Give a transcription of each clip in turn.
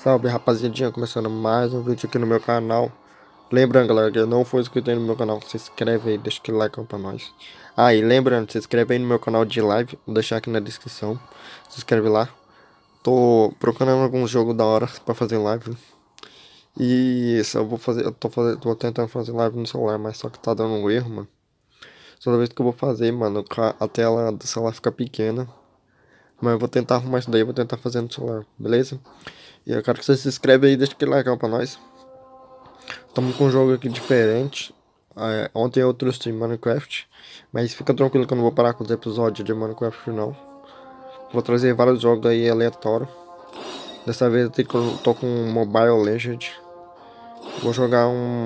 Salve rapaziadinha, começando mais um vídeo aqui no meu canal. Lembrando galera, que não for inscrito aí no meu canal, se inscreve aí, deixa aquele like pra nós. Ah, e lembrando, se inscreve aí no meu canal de live, vou deixar aqui na descrição. Se inscreve lá. Tô procurando algum jogo da hora pra fazer live. E só vou fazer, tô tentando fazer live no celular, mas só que tá dando um erro, mano. Toda vez que eu vou fazer, mano, a tela do celular fica pequena. Mas eu vou tentar arrumar isso daí, vou tentar fazer no celular, beleza? E eu quero que você se inscreve aí, deixa aquele like pra nós. Estamos com um jogo aqui diferente. Ontem eu trouxe Minecraft, mas fica tranquilo que eu não vou parar com os episódios de Minecraft não. Vou trazer vários jogos aí aleatórios. Dessa vez eu tô com Mobile Legend. Vou jogar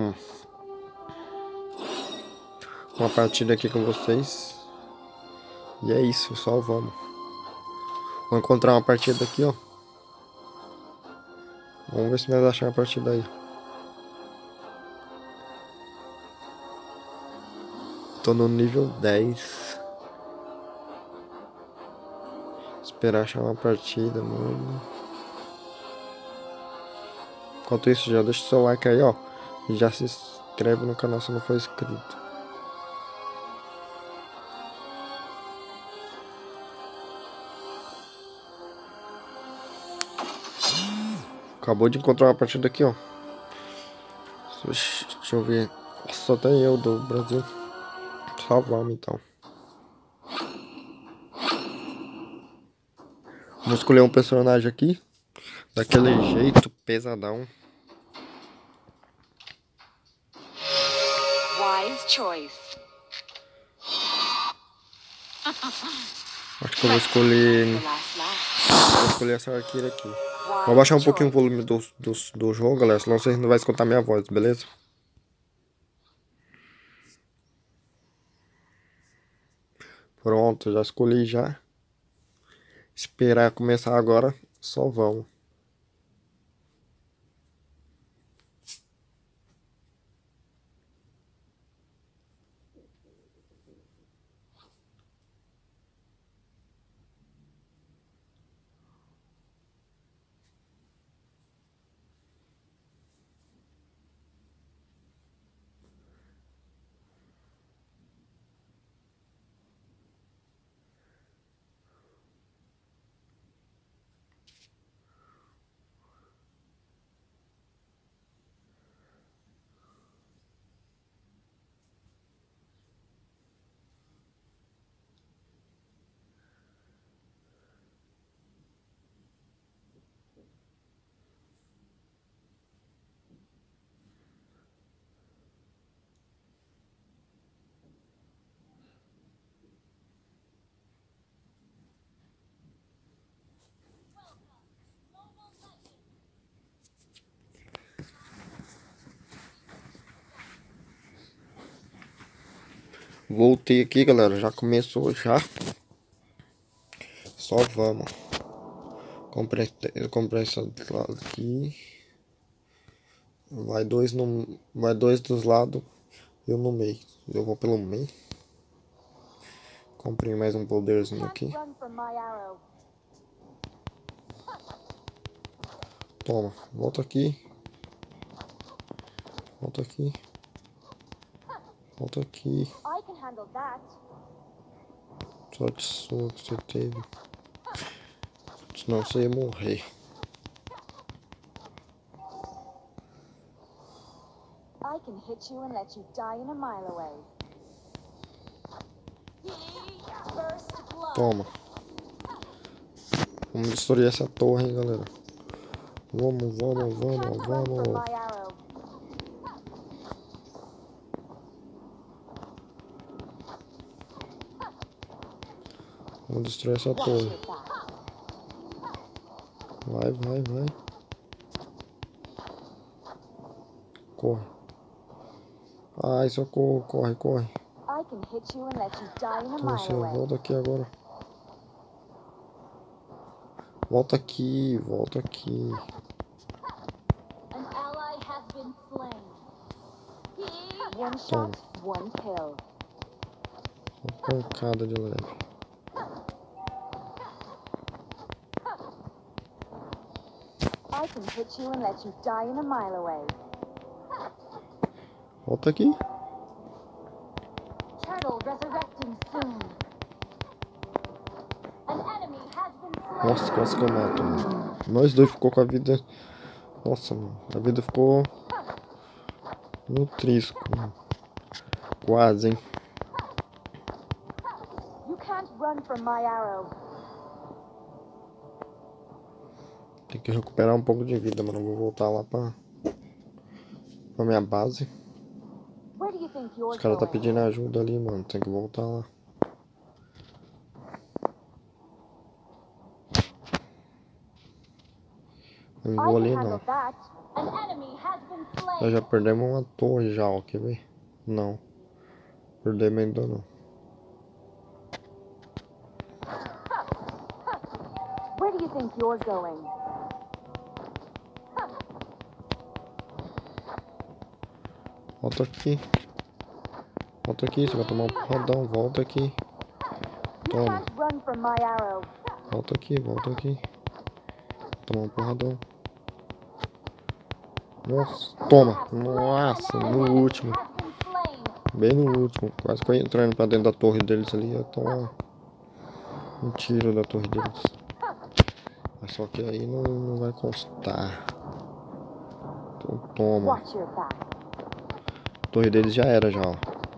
uma partida aqui com vocês. E é isso, só vamos. Vou encontrar uma partida aqui, ó. Vamos ver se nós achamos uma partida aí. Tô no nível 10. Esperar achar uma partida, mano. Enquanto isso, já deixa o seu like aí, ó. E já se inscreve no canal se não for inscrito. Acabou de encontrar uma partida aqui, ó. Deixa eu ver. Só tem eu do Brasil. Só vamos então. Vamos escolher um personagem aqui. Daquele jeito, pesadão. Wise choice. Acho que eu vou escolher. Vou escolher essa arqueira aqui. Vou baixar um pouquinho o volume do jogo, galera. Senão vocês não vão escutar minha voz, beleza? Pronto, já escolhi já. Esperar começar agora, só vamos. Voltei aqui, galera. Já começou já. Só vamos. Comprei essa lado aqui. Vai dois dos lados. Eu no meio. Eu vou pelo meio. Comprei mais um poderzinho aqui. Toma, volta aqui. Volta aqui. Volta aqui. Sorte sua que você teve. Senão você ia morrer. I can hit you and let you die in a mile away. Toma. Vamos destruir essa torre, hein, galera. Vamos. Vamos destruir essa torre. Vai. Corre. Ai, socorro. Corre. Então você volta aqui agora. Volta aqui. Toma. Uma pancada de leve. I can hit you and let you die in a mile away. Volta aqui. Turtle resurrecting soon. An enemy has been slain. Nossa, quase que eu mato, mano. Nós dois ficou com a vida... Nossa, mano. A vida ficou... no trisco. Quase, hein. You can't run from my arrow. Tem que recuperar um pouco de vida, mano. Eu vou voltar lá pra minha base. Where do you think you're Os caras tá going? pedindo ajuda ali, mano. Tem que voltar lá. Não I vou can ali, handle não. that. An enemy has been slain. Nós já perdemos uma torre já, ó. Quer ver? Não. Perdemos ainda não. Where do you think you're going? Volta aqui. Volta aqui, você vai tomar um porradão. Volta aqui. You Toma. can't run from my arrow. Volta aqui, volta aqui. Tomar um porradão. Nossa, toma. Nossa, no último. Has been slain. Bem no último. Quase que eu ia entrando pra dentro da torre deles ali. Eu tomar um tiro da torre deles. Mas só que aí não vai constar. Então toma. Watch your back. A torre deles já era já, ó.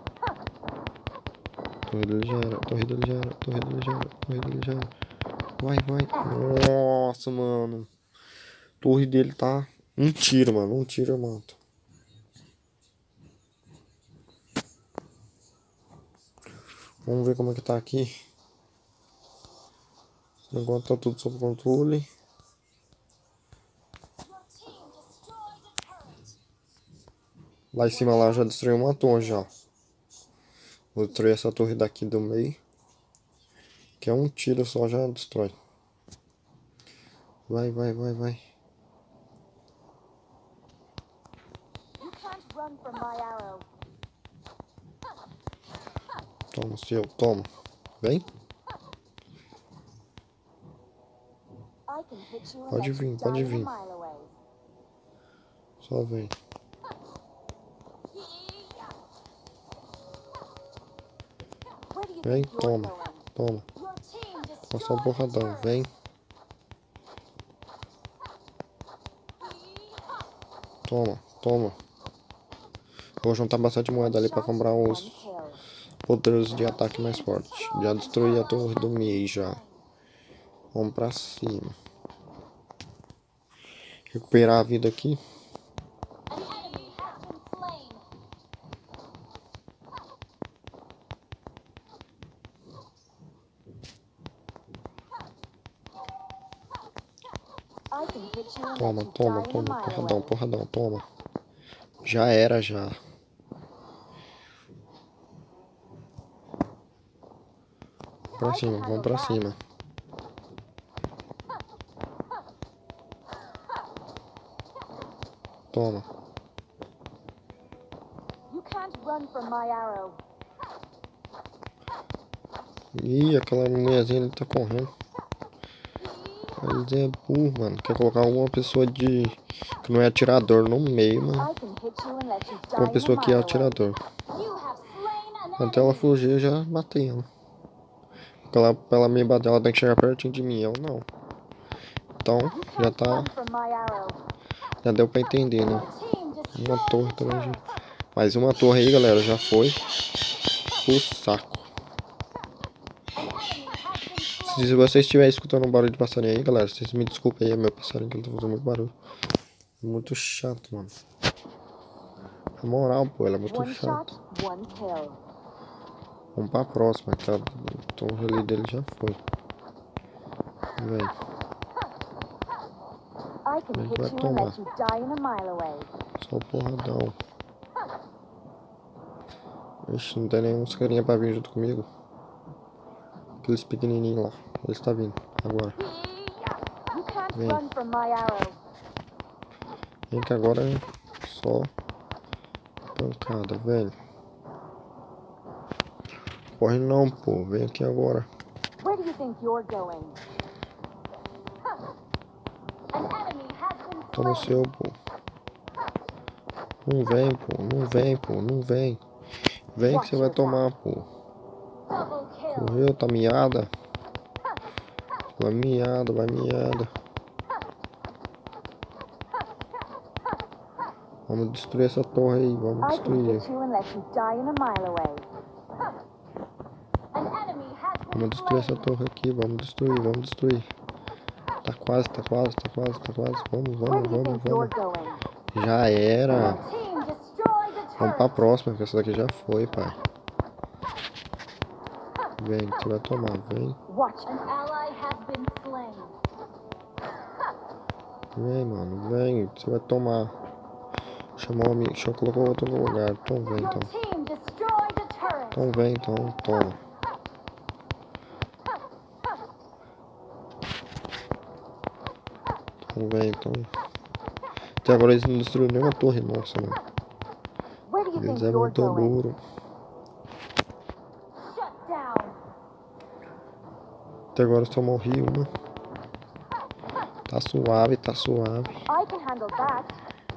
A torre deles já era, a torre deles já era, a torre deles já era, a torre deles já era. Vai, vai. Nossa, mano. A torre dele tá... Um tiro, mano. Um tiro eu mato. Vamos ver como é que tá aqui. Agora tá tudo sob controle. Lá em cima lá já destruiu uma torre já. Vou destruir essa torre daqui do meio. Que é um tiro só já destrói. Vai, vai, vai, vai. You can't run from my arrow. Toma, seu, toma. Vem. I can hit you and Pode let you vir, pode die in a vir. mile away. Só vem. Where do you Vem, think you're toma. going? Toma. Your team Passar um destroyed porradão. the turret. Vem. Toma, toma. Vou juntar bastante moeda ali pra comprar One os kill. poderes de ataque mais fortes. Já destruí a torre do meio já. Vamos pra cima. Recuperar a vida aqui. An enemy has been slain. I can hit you and Toma, let you toma, die in a toma. mile Porradão, away. porradão, toma. Já era, já. Pra cima, vamos pra cima. Toma. You can't run from my arrow. Ih, aquela mulherzinha ali tá correndo. Eles é burro, mano. Quer colocar uma pessoa de... que não é atirador no meio, mano. I can hit you and let you die Uma in a pessoa que é mile away. atirador. You have slain an Até ela enemy. fugir, eu já matei ela. Porque pra ela me bater, ela tem que chegar pertinho de mim. Eu não. Então, You já can't tá... run from my arrow. Já deu pra entender, né? Your team Uma destroyed torre the também já... turret. Mais uma torre aí, galera. Já foi. Pro saco. An enemy has been slain. Se você estiver escutando um barulho de passarinho aí, galera, vocês me desculpem aí, é meu passarinho que ele tá fazendo muito barulho. Muito chato, mano. Na moral, pô, ele é muito One chato. shot, one kill. Vamos pra próxima, que a torre ali dele já foi. Vem. I can Ele hit vai you and tomar. let you die in a mile away. Só porradão. Ixi, não tem nenhum carinha pra vir junto comigo. Aqueles pequenininhos lá. Eles tá vindo. Agora. You can't Vem. run from my arrow. Vem que agora é só pancada, velho. Corre não, pô. Vem aqui agora. Where do you think you're going? An enemy has been Toma seu, pô. Não vem, pô. Não vem, pô. Não vem. Vem que você vai tomar, pô. Correu, tá miada. Vai miada, vai miada. Vamos destruir essa torre aí, vamos I can destruir. hit you and let you die in a mile away. Vamos destruir essa torre aqui, vamos destruir, vamos destruir. Tá quase, tá quase, tá quase, tá quase. Vamos, Where vamos, do you vamos, think you're vamos. going? Já era. Team destroy the Vamos pra turret. próxima, que essa daqui já foi, pai. Vem, que você vai tomar, vem. Watch, an ally has been slain. Vem, mano, vem, você vai tomar. Chamou a minha, deixa eu colocar outro no lugar. Então vem, Your então. team destroyed the turret. Então vem, então, toma. Então vem, então. Até agora eles não destruíram nenhuma torre nossa, mano. Where do you Eles think é you're muito going? duro. Shut down. Até agora só morri uma. Tá suave, tá suave. I can handle that.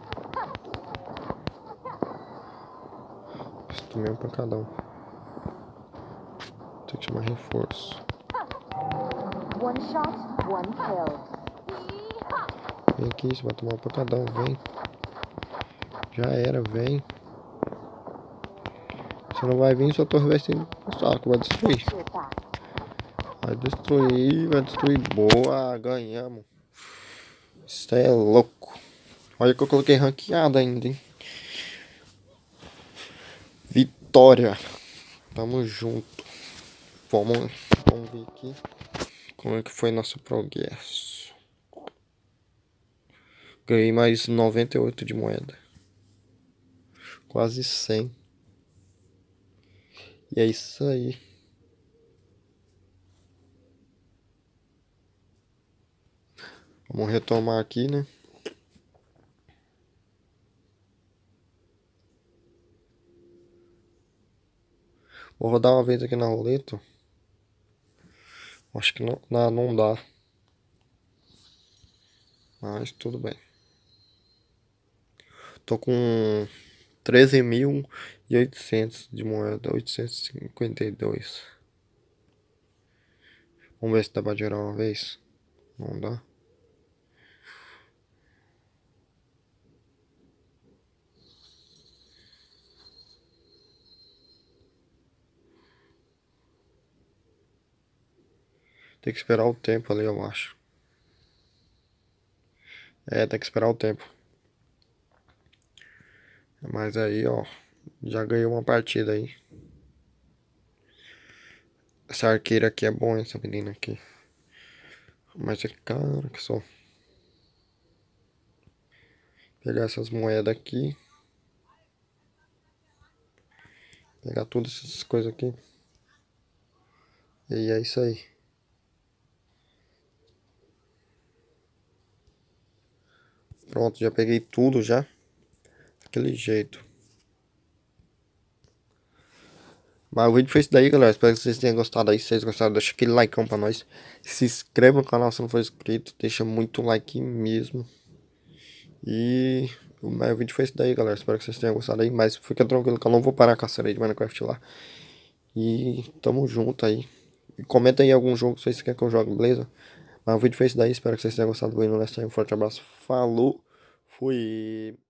Tomei um pancadão. Tem que chamar reforço. One shot, one kill. Vem aqui, você vai tomar um pancadão, vem. Já era, vem. Você não vai vir, sua torre vai ser um saco, vai destruir. Watch your back. Vai destruir, vai destruir. Boa, ganhamos. Isso é louco. Olha que eu coloquei ranqueada ainda, hein. Vitória. Tamo junto. Vamos ver aqui como é que foi nosso progresso. Ganhei mais 98 de moeda. Quase 100. E é isso aí. Vamos retomar aqui, né? Vou rodar uma vez aqui na roleta. Acho que não dá. Mas tudo bem. Tô com 13.800 de moeda. 852. Vamos ver se dá pra gerar uma vez. Não dá. Tem que esperar o tempo ali, eu acho. É, tem que esperar o tempo. Mas aí, ó. Já ganhei uma partida aí. Essa arqueira aqui é boa, essa menina aqui. Mas é cara que só. Pegar essas moedas aqui. Pegar todas essas coisas aqui. E é isso aí. Pronto, já peguei tudo já. Daquele jeito. Mas o vídeo foi isso daí, galera. Espero que vocês tenham gostado aí. Se vocês gostaram, deixa aquele like pra nós. Se inscreva no canal se não for inscrito. Deixa muito like mesmo. E o vídeo foi isso daí, galera. Espero que vocês tenham gostado aí. Mas fica tranquilo que eu não vou parar com a série de Minecraft lá. E tamo junto aí. E comenta aí algum jogo que vocês querem que eu jogue, beleza? Mas o vídeo foi isso daí. Espero que vocês tenham gostado do vídeo. Um forte abraço. Falou. Fui.